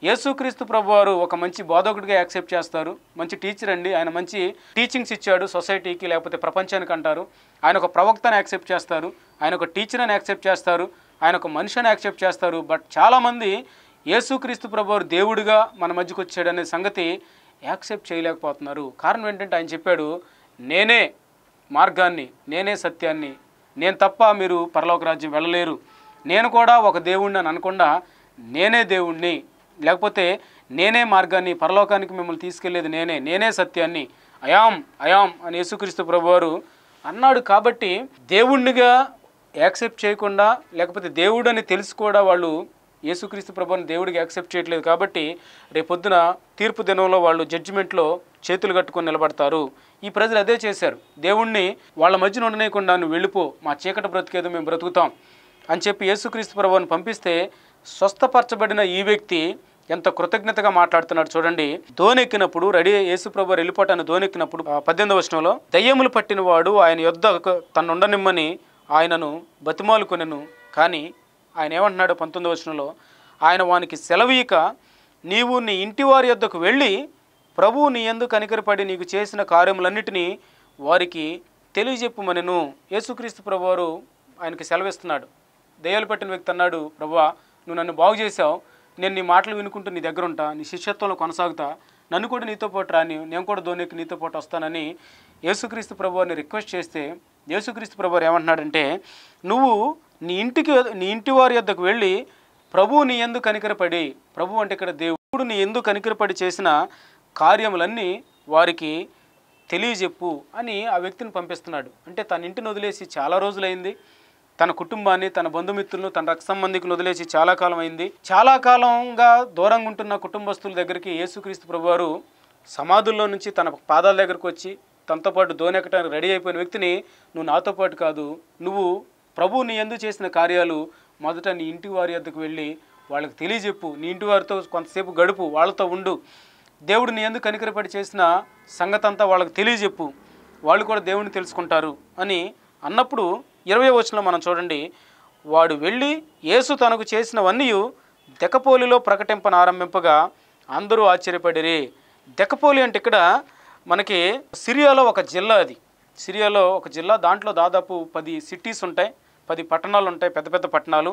యేసుక్రీస్తు ప్రభువారు ఒక మంచి బోధకుడిగా యాక్సెప్ట్ చేస్తారు. మంచి టీచర్ అండి, ఆయన మంచి టీచింగ్స్ ఇచ్చాడు సొసైటీకి లేకపోతే ప్రపంచానికి అంటారు. ఆయన ఒక ప్రవక్తని యాక్సెప్ట్ చేస్తారు, ఆయన ఒక టీచర్ అని యాక్సెప్ట్ చేస్తారు, ఆయన ఒక మనిషిని యాక్సెప్ట్ చేస్తారు. బట్ చాలామంది యేసుక్రీస్తు ప్రభువారు దేవుడిగా మన మధ్యకు వచ్చాడు అనే సంగతి యాక్సెప్ట్ చేయలేకపోతున్నారు. కారణం ఏంటంటే ఆయన చెప్పాడు, నేనే మార్గాన్ని, నేనే సత్యాన్ని, నేను తప్ప మీరు పరలోక రాజ్యం వెళ్ళలేరు, నేను కూడా ఒక దేవుణ్ణి అని అనకుండా నేనే దేవుణ్ణి, లేకపోతే నేనే మార్గాన్ని, పరలోకానికి మిమ్మల్ని తీసుకెళ్లేది నేనే, నేనే సత్యాన్ని, అయాం అయాం అని యేసుక్రీస్తు ప్రభువారు అన్నాడు. కాబట్టి దేవుణ్ణిగా యాక్సెప్ట్ చేయకుండా లేకపోతే దేవుడు అని తెలిసి కూడా వాళ్ళు యేసుక్రీస్తు ప్రభువుని దేవుడికి యాక్సెప్ట్ చేయట్లేదు. కాబట్టి రేపొద్దున తీర్పు దినంలో వాళ్ళు జడ్జిమెంట్లో చేతులు కట్టుకొని నిలబడతారు. ఈ ప్రజలు అదే చేశారు. దేవుణ్ణి వాళ్ళ మధ్యన ఉండనేయకుండా నువ్వు వెళ్ళిపో, మా చీకటి బ్రతికేదో మేము బ్రతుకుతాం అని చెప్పి యేసుక్రీస్తు ప్రభువుని పంపిస్తే స్వస్థపరచబడిన ఈ వ్యక్తి ఎంత కృతజ్ఞతగా మాట్లాడుతున్నాడు చూడండి. దోనెక్కినప్పుడు రెడీ యేసు ప్రభువు వెళ్ళిపోటాన్ని దోనెక్కినప్పుడు పద్దెనిమిదవ వచనంలో దయ్యములు పట్టిన వాడు ఆయన యొద్ద తను ఉండనిమ్మని ఆయనను బతిమాలుకొనెను. కానీ ఆయన ఏమంటున్నాడు పంతొమ్మిదవ వచనంలో, ఆయన వానికి సెలవీయక నీవు నీ ఇంటి వారి యొద్దకు వెళ్ళి ప్రభువు నీ యందు కనికరపడి నీకు చేసిన కార్యములన్నిటినీ వారికి తెలియజెప్పుమనెను. యేసుక్రీస్తు ప్రభువారు ఆయనకి సెలవిస్తున్నాడు. దయ్యాలు పట్టిన వ్యక్తి అన్నాడు, ప్రభువా నువ్వు నన్ను బాగు చేసావు, నేను నీ మాటలు వినుకుంటూ నీ దగ్గర ఉంటా, నీ శిష్యత్వంలో కొనసాగుతా, నన్ను కూడా నీతో పాటు రాని, నేను కూడా దోనెక్కి నీతో పాటు వస్తానని యేసుక్రీస్తు ప్రభువారిని రిక్వెస్ట్ చేస్తే యేసుక్రీస్తు ప్రభువారు ఏమంటున్నాడంటే, నువ్వు నీ ఇంటికి నీ ఇంటి వారి యొద్దకు వెళ్ళి ప్రభువు నీ యందు కనికరపడి, ప్రభు అంటే ఇక్కడ దేవుడు నీ యందు కనికరపడి చేసిన కార్యములన్నీ వారికి తెలియజెప్పు అని ఆ వ్యక్తిని పంపిస్తున్నాడు. అంటే తన ఇంటిని వదిలేసి చాలా రోజులైంది, తన కుటుంబాన్ని, తన బంధుమిత్రులను, తన రక్త సంబంధికులను వదిలేసి చాలా కాలం అయింది. చాలా కాలంగా దూరంగా ఉంటున్న కుటుంబస్తుల దగ్గరికి యేసుక్రీస్తు ప్రభువారు సమాధుల్లో నుంచి తన పాదాల దగ్గరకు వచ్చి తనతో పాటు దోనెక్కడానికి రెడీ అయిపోయిన వ్యక్తిని, నువ్వు నాతో పాటు కాదు, నువ్వు ప్రభువు నీ యందు చేసిన కార్యాలు మొదట నీ ఇంటి వారి వద్దకు వెళ్ళి వాళ్ళకి తెలియజెప్పు, నీ ఇంటి వారితో కొంతసేపు గడుపు, వాళ్ళతో ఉండు, దేవుడు నీ యందు కనికరపడి చేసిన సంగతి అంతా వాళ్ళకి తెలియజెప్పు, వాళ్ళు కూడా దేవుడిని తెలుసుకుంటారు అని అన్నప్పుడు ఇరవై వచనంలో మనం చూడండి, వాడు వెళ్ళి యేసు తనకు చేసినవన్నీ దెకపోలిలో ప్రకటింపన ఆరంభింపగా అందరూ ఆశ్చర్యపడిరి. దెకపోలి అంటే ఇక్కడ మనకి సిరియాలో ఒక జిల్లా, అది సిరియాలో ఒక జిల్లా, దాంట్లో దాదాపు పది సిటీస్ ఉంటాయి, పది పట్టణాలు ఉంటాయి, పెద్ద పెద్ద పట్టణాలు.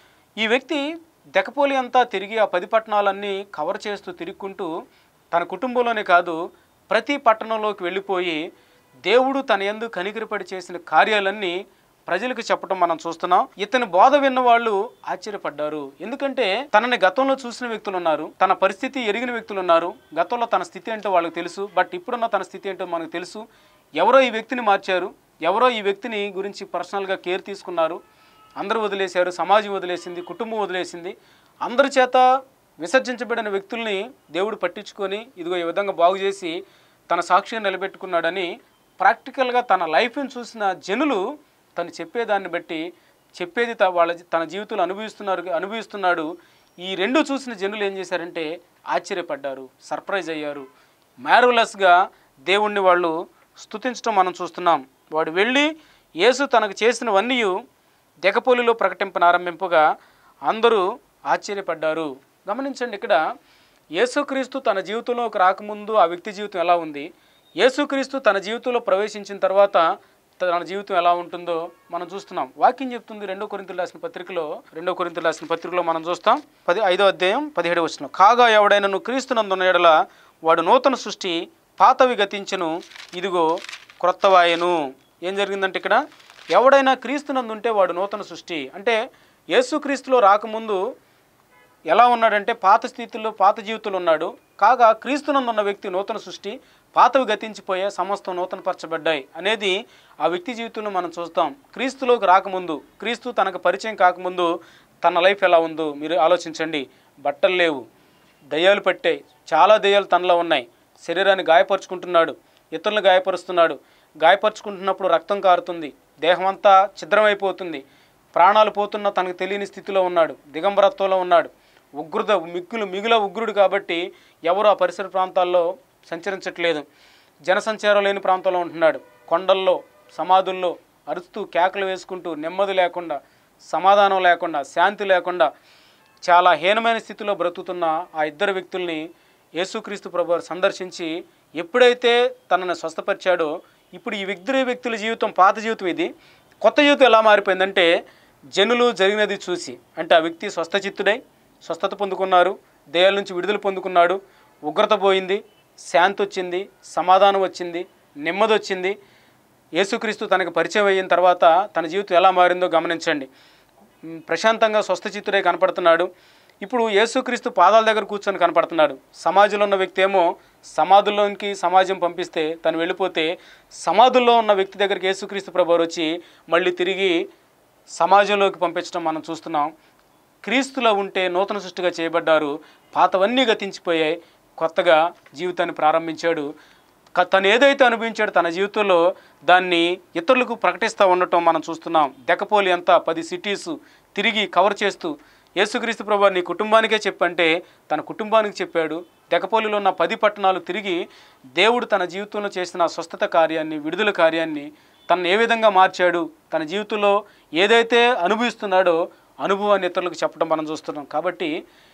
ఈ వ్యక్తి దెకపోలి అంతా తిరిగి ఆ పది పట్టణాలన్నీ కవర్ చేస్తూ తిరుగుకుంటూ తన కుటుంబంలోనే కాదు ప్రతి పట్టణంలోకి వెళ్ళిపోయి దేవుడు తన యందు కనికరపడి చేసిన కార్యాలన్నీ ప్రజలకు చెప్పడం మనం చూస్తున్నాం. ఇతని బోధ విన్న వాళ్ళు ఆశ్చర్యపడ్డారు. ఎందుకంటే తనని గతంలో చూసిన వ్యక్తులు ఉన్నారు, తన పరిస్థితి ఎరిగిన వ్యక్తులు ఉన్నారు, గతంలో తన స్థితి ఏంటో వాళ్ళకి తెలుసు. బట్ ఇప్పుడున్న తన స్థితి ఏంటో మనకు తెలుసు. ఎవరో ఈ వ్యక్తిని మార్చారు, ఎవరో ఈ వ్యక్తిని గురించి పర్సనల్గా కేర్ తీసుకున్నారు, అందరూ వదిలేశారు, సమాజం వదిలేసింది, కుటుంబం వదిలేసింది. అందరి చేత విసర్జించబడిన వ్యక్తుల్ని దేవుడు పట్టించుకొని ఇదిగో ఈ విధంగా బాగు చేసి తన సాక్ష్యం నిలబెట్టుకున్నాడని ప్రాక్టికల్గా తన లైఫ్ని చూసిన జనులు తను చెప్పేదాన్ని బట్టి చెప్పేది వాళ్ళ తన జీవితంలో అనుభవిస్తున్నారు అనుభవిస్తున్నాడు ఈ రెండు చూసిన జనులు ఏం చేశారంటే ఆశ్చర్యపడ్డారు, సర్ప్రైజ్ అయ్యారు, మ్యారులస్గా దేవుణ్ణి వాళ్ళు స్తుతించడం మనం చూస్తున్నాం. వాడు వెళ్ళి యేసు తనకు చేసినవన్నీ దెకపోలిలో ప్రకటింపనారంభింపగా అందరూ ఆశ్చర్యపడ్డారు. గమనించండి, ఇక్కడ యేసుక్రీస్తు తన జీవితంలోకి రాకముందు ఆ వ్యక్తి జీవితం ఎలా ఉంది, యేసుక్రీస్తు తన జీవితంలో ప్రవేశించిన తర్వాత తన జీవితం ఎలా ఉంటుందో మనం చూస్తున్నాం. వాక్యం చెప్తుంది రెండో కొరింథీయులకు రాసిన పత్రికలో రెండో కొరింథీయులకు రాసిన పత్రికలో మనం చూస్తాం పది ఐదో అధ్యాయం పదిహేడు వచనం, కాగా ఎవడైనను క్రీస్తునందున్న ఎడల వాడు నూతన సృష్టి, పాతవి గతించెను, ఇదిగో క్రొత్తవాయెను. ఏం జరిగిందంటే ఇక్కడ ఎవడైనా క్రీస్తునందుంటే వాడు నూతన సృష్టి అంటే యేసుక్రీస్తులో రాకముందు ఎలా ఉన్నాడంటే పాత స్థితిలో పాత జీవితంలో ఉన్నాడు. కాగా క్రీస్తునందున్న వ్యక్తి నూతన సృష్టి, పాతవి గతించిపోయే సమస్తం నూతనపరచబడ్డాయి అనేది ఆ వ్యక్తి జీవితంలో మనం చూస్తాం. క్రీస్తులోకి రాకముందు, క్రీస్తు తనకు పరిచయం కాకముందు తన లైఫ్ ఎలా ఉందో మీరు ఆలోచించండి. బట్టలు లేవు, దయ్యాలు పట్టాయి, చాలా దయ్యాలు తనలో ఉన్నాయి, శరీరాన్ని గాయపరుచుకుంటున్నాడు, ఇతరులను గాయపరుస్తున్నాడు, గాయపరుచుకుంటున్నప్పుడు రక్తం కారుతుంది, దేహం అంతా ఛిద్రమైపోతుంది, ప్రాణాలు పోతున్న తనకు తెలియని స్థితిలో ఉన్నాడు, దిగంబరత్వంలో ఉన్నాడు, ఉగ్రుద మిగ్గులు మిగుల ఉగ్రుడు కాబట్టి ఎవరు ఆ పరిసర ప్రాంతాల్లో సంచరించట్లేదు, జనసంచారం లేని ప్రాంతంలో ఉంటున్నాడు, కొండల్లో సమాధుల్లో అరుస్తూ కేకలు వేసుకుంటూ నెమ్మది లేకుండా, సమాధానం లేకుండా, శాంతి లేకుండా చాలా హీనమైన స్థితిలో బ్రతుకుతున్న ఆ ఇద్దరు వ్యక్తుల్ని యేసుక్రీస్తు ప్రభువారు సందర్శించి ఎప్పుడైతే తనను స్వస్థపరిచాడో ఇప్పుడు ఈ ఇద్దరు వ్యక్తుల జీవితం, పాత జీవితం ఇది, కొత్త జీవితం ఎలా మారిపోయిందంటే జనులు జరిగినది చూసి, అంటే ఆ వ్యక్తి స్వస్థచిత్తుడై స్వస్థత పొందుకున్నారు, దయ్యాల నుంచి విడుదల పొందుకున్నాడు, ఉగ్రత పోయింది, శాంతి వచ్చింది, సమాధానం వచ్చింది, నెమ్మది వచ్చింది. యేసుక్రీస్తు తనకు పరిచయం అయిన తర్వాత తన జీవితం ఎలా మారిందో గమనించండి. ప్రశాంతంగా స్వస్థచిత్తుడై కనపడుతున్నాడు. ఇప్పుడు యేసుక్రీస్తు పాదాల దగ్గర కూర్చొని కనపడుతున్నాడు. సమాజంలో ఉన్న వ్యక్తి ఏమో సమాధుల్లోనికి సమాజం పంపిస్తే తను వెళ్ళిపోతే, సమాధుల్లో ఉన్న వ్యక్తి దగ్గరికి యేసుక్రీస్తు ప్రభువారు వచ్చి మళ్ళీ తిరిగి సమాజంలోకి పంపించడం మనం చూస్తున్నాం. క్రీస్తులో ఉంటే నూతన సృష్టిగా చేయబడ్డారు, పాతవన్నీ గతించిపోయాయి, కొత్తగా జీవితాన్ని ప్రారంభించాడు. తను ఏదైతే అనుభవించాడో తన జీవితంలో దాన్ని ఇతరులకు ప్రకటిస్తూ ఉండటం మనం చూస్తున్నాం. దెకపోలి అంతా పది సిటీస్ తిరిగి కవర్ చేస్తూ యేసుక్రీస్తు ప్రభువారు నీ కుటుంబానికే చెప్పంటే తన కుటుంబానికి చెప్పాడు. దెకపోలిలో ఉన్న పది పట్టణాలు తిరిగి దేవుడు తన జీవితంలో చేసిన స్వస్థత కార్యాన్ని, విడుదల కార్యాన్ని, తనను ఏ విధంగా మార్చాడు, తన జీవితంలో ఏదైతే అనుభవిస్తున్నాడో అనుభవాన్ని ఇతరులకు చెప్పడం మనం చూస్తున్నాం. కాబట్టి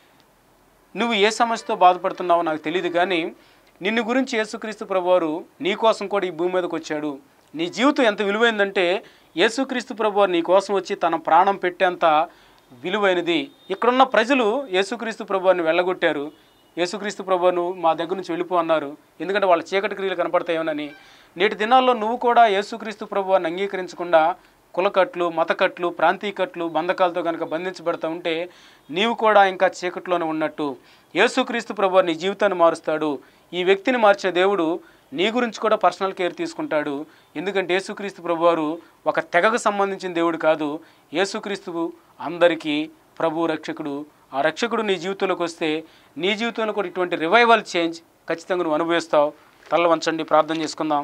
నువ్వు ఏ సమస్యతో బాధపడుతున్నావో నాకు తెలియదు, కానీ నిన్ను గురించి యేసుక్రీస్తు ప్రభువారు నీ కోసం కూడా ఈ భూమి మీదకి వచ్చాడు. నీ జీవితం ఎంత విలువైందంటే యేసుక్రీస్తు ప్రభువారు నీ కోసం వచ్చి తన ప్రాణం పెట్టేంత విలువైనది. ఇక్కడున్న ప్రజలు యేసుక్రీస్తు ప్రభువారిని వెళ్ళగొట్టారు. యేసుక్రీస్తు ప్రభువారు మా దగ్గర నుంచి వెళ్ళిపో అన్నారు, ఎందుకంటే వాళ్ళ చీకటి క్రియలు కనపడతాయోనని. నేటి దినాల్లో నువ్వు కూడా యేసుక్రీస్తు ప్రభువారిని అంగీకరించకుండా కులకట్లు, మతకట్లు, ప్రాంతీయ కట్లు, బంధకాలతో కనుక బంధించబడతా ఉంటే నీవు కూడా ఇంకా చీకట్లోనే ఉన్నట్టు. యేసుక్రీస్తు ప్రభువారు నీ జీవితాన్ని మారుస్తాడు. ఈ వ్యక్తిని మార్చే దేవుడు నీ గురించి కూడా పర్సనల్ కేర్ తీసుకుంటాడు. ఎందుకంటే యేసుక్రీస్తు ప్రభువారు ఒక తెగకు సంబంధించిన దేవుడు కాదు. యేసుక్రీస్తు అందరికీ ప్రభు, రక్షకుడు. ఆ రక్షకుడు నీ జీవితంలోకి వస్తే నీ జీవితంలో కూడా ఇటువంటి రివైవల్ చేంజ్ ఖచ్చితంగా నువ్వు అనుభవిస్తావు. తల వంచండి, ప్రార్థన చేసుకుందాం.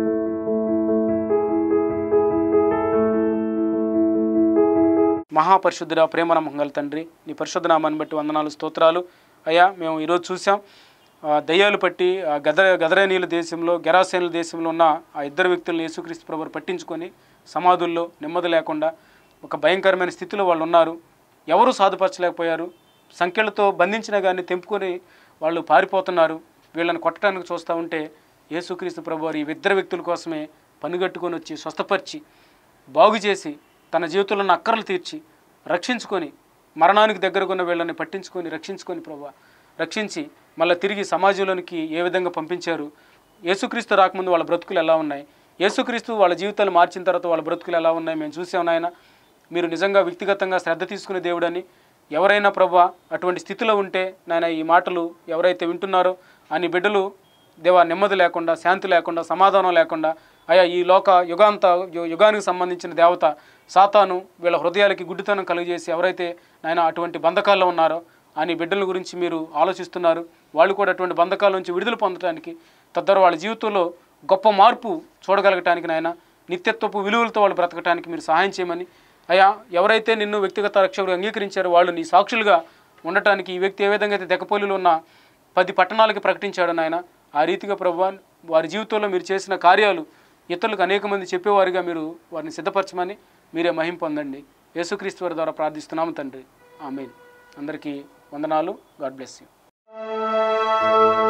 మహాపరిశుద్ధుడా, ప్రేమ నమ్మకం గల తండ్రి, నీ పరిశుద్ధ నామాన్ని బట్టి వందనాలు, స్తోత్రాలు. అయ్యా, మేము ఈరోజు చూసాం దయ్యాలు పట్టి గద గదరేనీల దేశంలో, గెరాసేనుల దేశంలో ఉన్న ఆ ఇద్దరు వ్యక్తులను యేసుక్రీస్తు ప్రభువారు పట్టించుకొని సమాధుల్లో నెమ్మది లేకుండా ఒక భయంకరమైన స్థితిలో వాళ్ళు ఉన్నారు. ఎవరు సాధుపరచలేకపోయారు. సంఖ్యలతో బంధించినా కానీ తెంపుకొని వాళ్ళు పారిపోతున్నారు. వీళ్ళని కొట్టడానికి చూస్తూ ఉంటే యేసుక్రీస్తు ప్రభువారు ఈ ఇద్దరు వ్యక్తుల కోసమే పనిగట్టుకొని వచ్చి స్వస్థపరిచి బాగు చేసి తన జీవితంలో ఉన్న అక్కర్లు తీర్చి రక్షించుకొని మరణానికి దగ్గరకున్న వీళ్ళని పట్టించుకొని రక్షించుకొని ప్రభువా రక్షించి మళ్ళీ తిరిగి సమాజంలోనికి ఏ విధంగా పంపించారు. యేసుక్రీస్తు రాకముందు వాళ్ళ బ్రతుకులు ఎలా ఉన్నాయి, యేసుక్రీస్తు వాళ్ళ జీవితాలు మార్చిన తర్వాత వాళ్ళ బ్రతుకులు ఎలా ఉన్నాయి మేము చూసాం నాయన. మీరు నిజంగా వ్యక్తిగతంగా శ్రద్ధ తీసుకునే దేవుడని, ఎవరైనా ప్రభువా అటువంటి స్థితిలో ఉంటే నాయన ఈ మాటలు ఎవరైతే వింటున్నారో అని బిడ్డలు దేవా నెమ్మది లేకుండా, శాంతి లేకుండా, సమాధానం లేకుండా, అయా ఈ లోక యుగాంత యుగానికి సంబంధించిన దేవత సాతాను వీళ్ళ హృదయాలకి గుడ్డితనం కలుగజేసి ఎవరైతే నాయన అటువంటి బంధకాల్లో ఉన్నారో అని బిడ్డల గురించి మీరు ఆలోచిస్తున్నారు. వాళ్ళు కూడా అటువంటి బంధకాల నుంచి విడుదల పొందడానికి, తద్వారా వాళ్ళ జీవితంలో గొప్ప మార్పు చూడగలగటానికి నాయన నిత్యత్వపు విలువలతో వాళ్ళు బ్రతకటానికి మీరు సహాయం చేయమని, అయ్యా ఎవరైతే నిన్ను వ్యక్తిగత రక్షకుడు అంగీకరించారో వాళ్ళు నీ సాక్షులుగా ఉండటానికి ఈ వ్యక్తి ఏ విధంగా అయితే దెకపోలిలో ఉన్న పది పట్టణాలకి ప్రకటించాడు నాయన, ఆ రీతిగా ప్రభువా వారి జీవితంలో మీరు చేసిన కార్యాలు ఇతరులకు అనేక మంది చెప్పేవారిగా మీరు వారిని సిద్ధపరచమని మీరే మహిమ పొందండి. యేసుక్రీస్తు వారి ద్వారా ప్రార్థిస్తున్నాము తండ్రి, ఆమేన్. అందరికీ వందనాలు. God bless you.